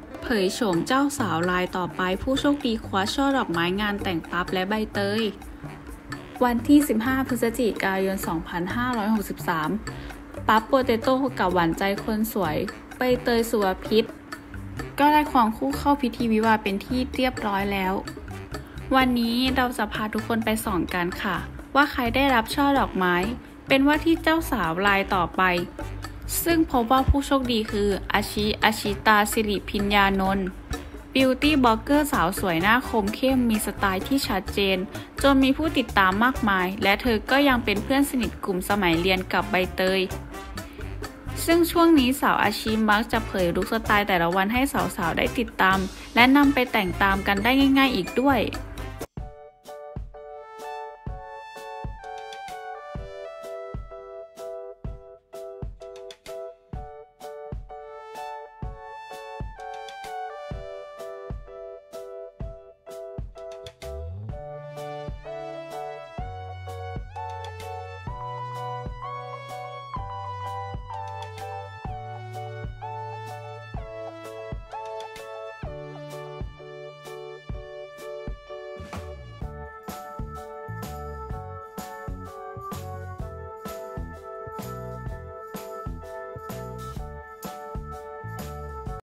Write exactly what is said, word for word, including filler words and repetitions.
เผยโฉมเจ้าสาวรายต่อไปผู้โชคดีคว้าช่อดอกไม้งานแต่งปั๊บและใบเตยวันที่สิบห้าพฤศจิกายนสองพันห้าร้อยหกสิบสามปั๊บโปเตโต้กับหวานใจคนสวยใบเตยสุวพิษก็ได้ควงคู่เข้าพิธีวิวาห์เป็นที่เรียบร้อยแล้ววันนี้เราจะพาทุกคนไปส่องกันค่ะว่าใครได้รับช่อดอกไม้เป็นว่าที่เจ้าสาวรายต่อไปซึ่งพบว่าผู้โชคดีคืออาชิอาชิตาสิริพิญญานนท์บิวตี้บล็อกเกอร์สาวสวยหน้าคมเข้มมีสไตล์ที่ชัดเจนจนมีผู้ติดตามมากมายและเธอก็ยังเป็นเพื่อนสนิทกลุ่มสมัยเรียนกับใบเตยซึ่งช่วงนี้สาวอาชิมักจะเผยลุคสไตล์แต่ละวันให้สาวๆได้ติดตามและนำไปแต่งตามกันได้ง่ายๆอีกด้วย